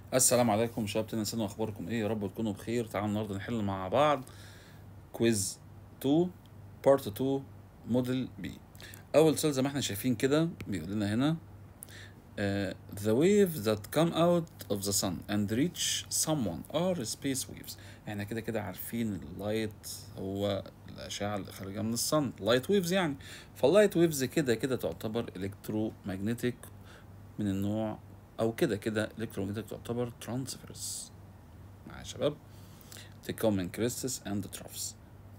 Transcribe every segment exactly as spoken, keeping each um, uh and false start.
السلام عليكم شباب تنسانوا اخباركم ايه؟ يا رب تكونوا بخير. تعالوا النهارده نحل مع بعض كويز اتنين بارت اتنين موديل بي. اول سؤال زي ما احنا شايفين كده بيقول لنا هنا uh, the waves that come out of the sun and reach someone are space waves. احنا كده كده عارفين اللايت هو الاشعه اللي خارجه من الصن، لايت ويفز يعني. فاللايت ويفز كده كده تعتبر الكترومagnetic من النوع، او كده كده الكترومagnetic تعتبر ترانسفيرس. معايا يا شباب؟ تتكون من كريستس اند troughs.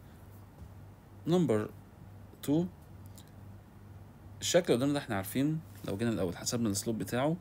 نمبر اتنين، الشكل اللي قدامنا ده احنا عارفين لو جينا الاول حسبنا السلوب بتاعه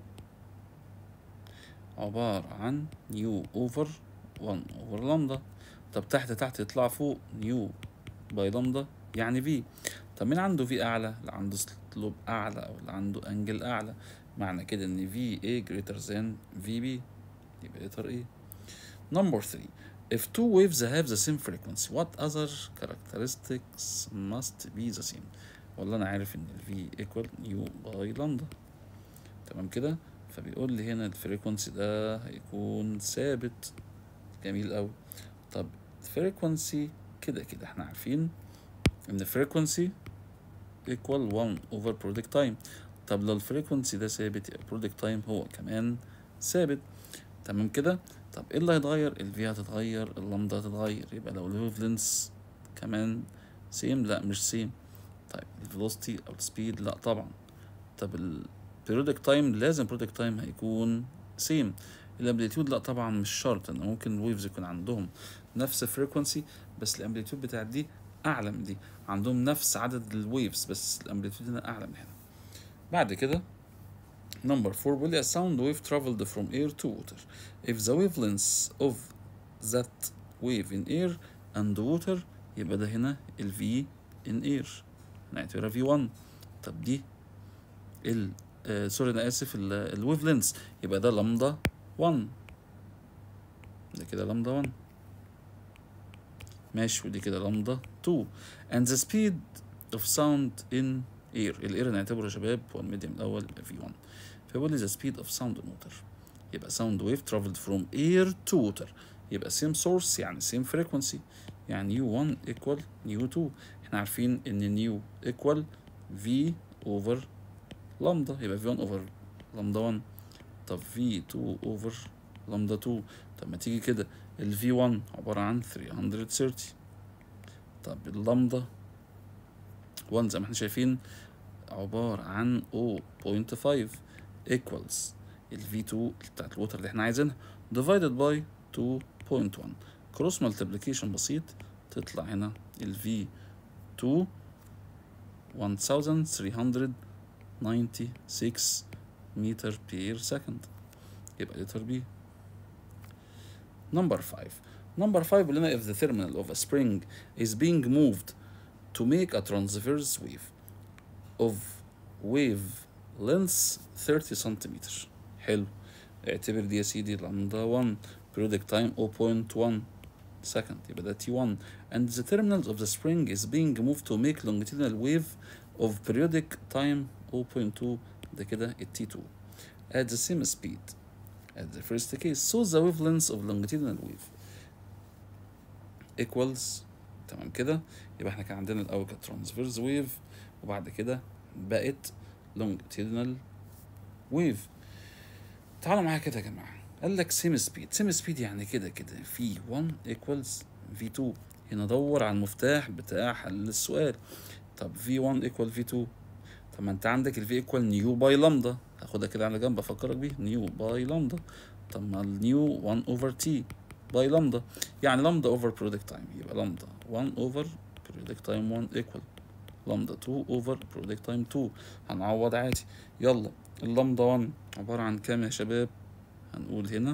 عبارة عن نيو اوفر واحد اوفر لامدا. طب تحت تحت يطلع فوق نيو باي لامدا يعني في. طب مين عنده في اعلى؟ اللي عنده سلوب اعلى او اللي عنده انجل اعلى. معنى كده ان في اي greater than في بي، يبقى لتر ايه. Number three. If two waves have the same frequency, what other characteristics must be the same؟ والله أنا عارف إن ال V equal U by lambda. تمام كده؟ فبيقول لي هنا الفريكونسي ده هيكون ثابت. جميل أوي. طب frequency كده كده احنا عارفين إن frequency equal one over product time. طب لو الفريكونسي ده ثابت يبقى product time هو كمان ثابت. تمام كده. طب ايه اللي هيتغير؟ الفي هتتغير، اللامدا هتتغير. يبقى لو الويف لينس كمان سيم، لا مش سيم. طيب الفيلوسيتي او السبيد، لا طبعا. طب البيريودك تايم، لازم البيريودك تايم هيكون سيم. الامبليتيود لا طبعا مش شرط، ان ممكن الويفز يكون عندهم نفس الفريكونسي بس الامبليتيود بتاعت دي اعلى من دي، عندهم نفس عدد الويفز بس الامبليتيود هنا اعلى من هنا. بعد كده Number four, will a sound wave traveled from air to water if the wavelengths of that wave in air and water، يبقى ده هنا ال V in air نعتبرها في واحد. طب دي ال آه سوري انا اسف الويف لينث، يبقى ده لامدا واحد، ده كده لامدا واحد ماشي، ودي كده لامدا اتنين. and the speed of sound in air، الاير نعتبره يا شباب هو الميديم الاول يبقى في واحد. فيقول لي the speed of sound in water، يبقى sound wave traveled from air to water، يبقى same source يعني same frequency، يعني يو واحد equal يو اتنين. احنا عارفين ان نيو equal v over لامدا، يبقى في واحد over لامدا واحد. طب في اتنين over لامدا اتنين. طب ما تيجي كده ال في واحد عبارة عن تلتمية وتلاتين. طب اللامدا واحد زي ما احنا شايفين عبارة عن صفر فاصلة خمسة equals ال في اتنين بتاعت الوتر اللي احنا عايزينها divided by اتنين فاصلة واحد. كروس مالتيبليكيشن بسيط تطلع هنا ال في اتنين ألف وتلتمية وستة وتسعين متر بير سكند، يبقى لتر بي. Number five. Number five بيقول لنا if the terminal of a spring is being moved to make a transverse wave of wave length thirty سنتيمتر. حلو، اعتبر دي يا سيدي لامدا واحد، periodic time zero point one second، يبقى ده تي واحد. and the terminal of the spring is being moved to make longitudinal wave of periodic time zero point two، ده كده ال تي اتنين at the same speed at the first case. So the wavelength of longitudinal wave equals، تمام كده. يبقى احنا كان عندنا الاول كانت transverse wave وبعد كده بقت longitudinal wave. تعالوا معايا كده يا جماعه، قال لك سيم سبيد. سيم سبيد يعني كده كده في واحد equals في اتنين. هنا دور على المفتاح بتاع حل السؤال. طب في واحد equal في اتنين، طب ما انت عندك ال V equal نيو باي لامدا، هاخدها كده على جنب افكرك بيه، نيو باي لامدا. طب ما النيو واحد over تي باي لامدا، يعني لامدا over product time، يبقى لامدا واحد over product time واحد equal لامدا اتنين over product time اتنين. هنعوض عادي. يلا اللامدا واحد عبارة عن كام يا شباب؟ هنقول هنا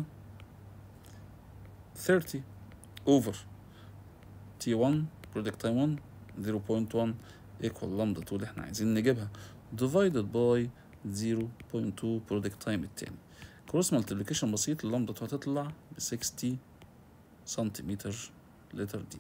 تلاتين over تي واحد product time واحد صفر فاصلة واحد equal لامدا اتنين اللي احنا عايزين نجيبها divided by صفر فاصلة اتنين product time التاني. كروس مالتيبليكيشن بسيط، اللامدا اتنين هتطلع ب ستين سنتيمتر لتر دي.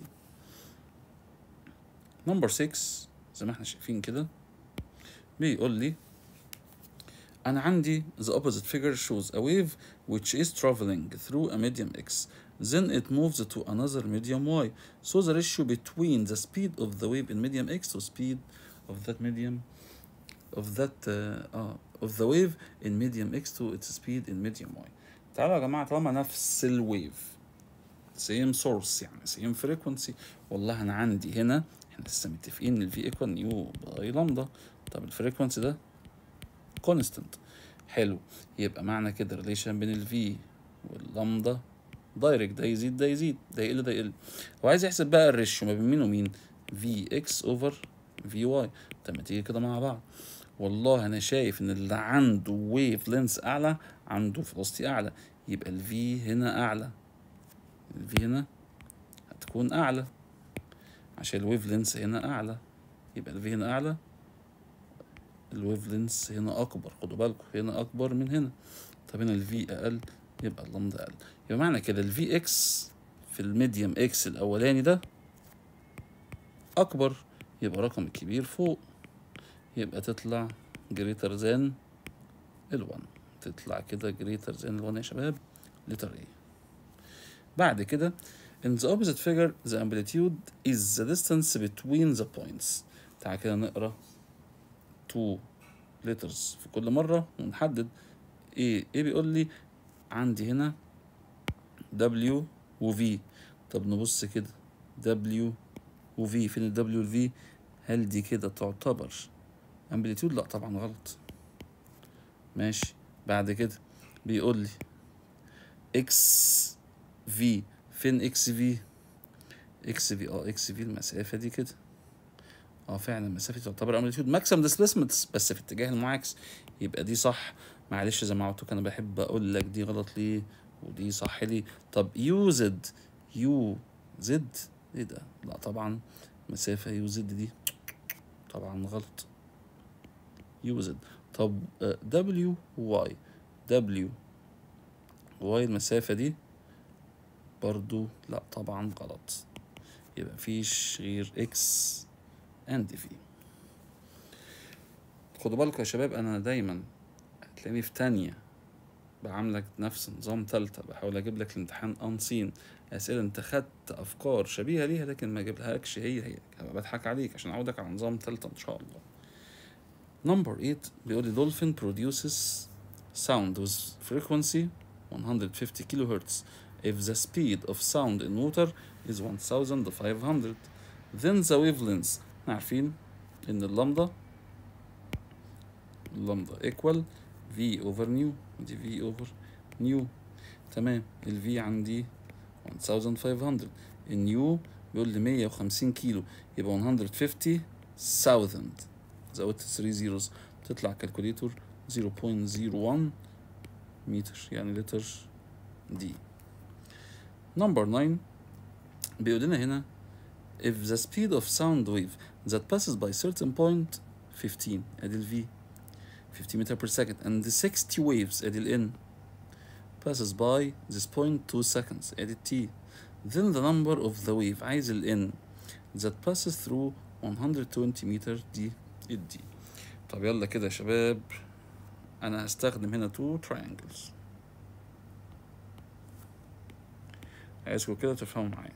نمبر ستة زي ما احنا شايفين كده بيقول لي أنا عندي the opposite figure shows a wave which is traveling through a medium x, then it moves to another medium y. So the ratio between the speed of the wave in medium x to speed of that medium of that uh, uh, of the wave in medium x to its speed in medium y. تعالوا يا جماعة، طالما نفس الويف same source يعني same frequency، والله أنا عندي هنا احنا لسه متفقين ان ال V equal نيو باي لامدا. طب الفريكونسي ده constant. حلو، يبقى معنى كده relation بين ال V واللامدا دايركت، ده يزيد ده يزيد، ده يقل ده يقل. هو عايز يحسب بقى الريشيو ما بين مين ومين؟ Vx over Vy. طب ما تيجي كده مع بعض، والله انا شايف ان اللي عنده ويف لينس اعلى عنده فيلوسيتي اعلى، يبقى ال V هنا اعلى، ال V هنا هتكون اعلى عشان الويف لينس هنا اعلى، يبقى ال V هنا اعلى، الويف لينس هنا اكبر، خدوا بالكم هنا اكبر من هنا. طب هنا ال V اقل، يبقى اللامدا اقل. يبقى معنى كده ال Vx في الميديم اكس الاولاني ده اكبر، يبقى رقم الكبير فوق، يبقى تطلع greater than ال واحد، تطلع كده greater than ال واحد يا شباب، letter A. بعد كده in the opposite figure the amplitude is the distance between the points. تعالى كده نقرا two letters في كل مرة ونحدد ايه. ايه بيقول لي عندي هنا W و V. طب نبص كده W و V، فين ال W وال V؟ هل دي كده تعتبر امبليتيود؟ لا طبعا غلط. ماشي، بعد كده بيقول لي اكس في، فين اكس في؟ اكس في اه اكس في المسافه دي كده، اه فعلا المسافه دي تعتبر امبليتيود ماكسيمم ديسبيسمنت بس في اتجاه المعاكس، يبقى دي صح. معلش زي ما قلت انا بحب اقول لك دي غلط ليه ودي صح ليه. طب يو زد، يو زد ايه ده؟ لا طبعا مسافه يو زد دي طبعا غلط، يو زد. طب دبليو واي، دبليو واي المسافة دي برضو لا طبعا غلط، يبقى مفيش غير اكس اند في. خدوا بالكم يا شباب، انا دايما هتلاقيني في تانية بعملك نفس نظام تالتة، بحاول اجيب لك الامتحان انسين اسئلة انت خدت افكار شبيهة ليها لكن ما اجيبلهاكش هي هي، هبقى بضحك عليك عشان اعودك على نظام تالتة ان شاء الله. Number eight بيقول لي dolphin produces sound with frequency one hundred fifty kilohertz if the speed of sound in water is one thousand five hundred. Then the wavelengths، احنا عارفين ان اللامدا اللامدا equal v over nu، دي v over nu. تمام، ال v عندي one thousand five hundred، النيو بيقول لي مية وخمسين كيلو، يبقى one hundred fifty thousand زودت three zeros، تطلع كالكوليتور zero point zero one متر، يعني لتر دي. نمبر nine بيقول لنا هنا if the speed of sound wave that passes by certain point fifteen ادي ال v fifty meter per second and the sixty waves ادي ال n passes by this point two seconds ادي ال t, then the number of the wave عايز ال n that passes through one hundred twenty meter دي ال d. طب يلا كده يا شباب، انا هستخدم هنا two triangles، عايزكم كده تفهموا معايا.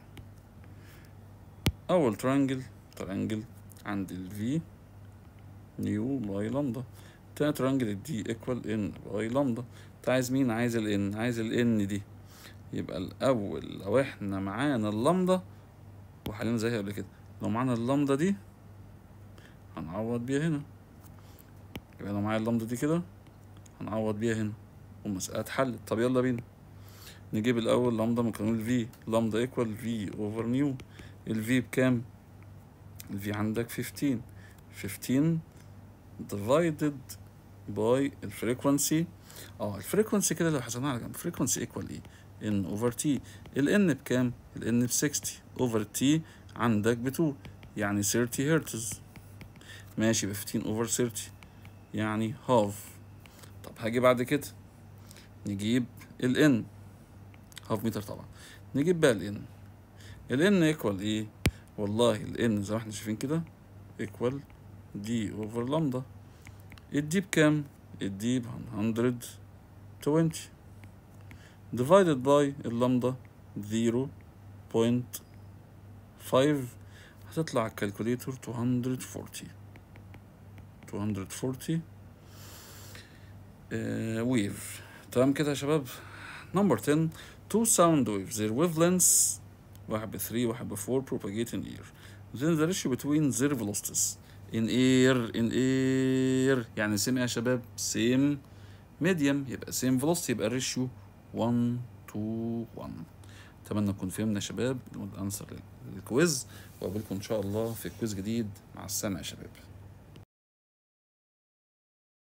اول ترانجل ترانجل عند ال v نيو باي لامدا، تاني ترانجل ال d equal n باي لامدا. انت عايز مين؟ عايز ال n، عايز ال n دي. يبقى الاول لو احنا معانا اللامدا وحلينا زيها قبل كده، لو معانا اللامدا دي هنعوض بيها هنا، يبقى لو معايا اللامدا دي كده هنعوض بيها هنا والمسألة اتحلت. طب يلا بينا نجيب الأول لامدا من قانون ال v، لامدا equal v over نيو. ال v بكام؟ ال v عندك fifteen، fifteen divided by الفريكونسي. اه الفريكونسي كده لو حسبناها على جنب، فريكونسي equal ايه؟ n over t. ال n بكام؟ ال n ب sixty over t عندك ب two يعني thirty هرتز. ماشي، ب fifteen over thirty يعني half. طب هاجي بعد كده نجيب ال n هاف متر طبعا، نجيب بقى ال n. ال n equal ايه؟ والله ال n زي ما احنا شايفين كده equal d over لامدا. الدي بكام؟ الديب one hundred twenty divided by اللامدا zero point five هتطلع الكالكوليتور two hundred forty two hundred forty ويف. تمام كده يا شباب. نمبر ten two sound waves their wavelengths واحد ب three واحد ب four propagate in air then the ratio between their velocities in air in air يعني same ايه يا شباب؟ same medium يبقى same velocity يبقى الريشيو one to one. اتمنى نكون فهمنا يا شباب الانسر للكويز، وقابلكم ان شاء الله في كويز جديد. مع السلامه يا شباب.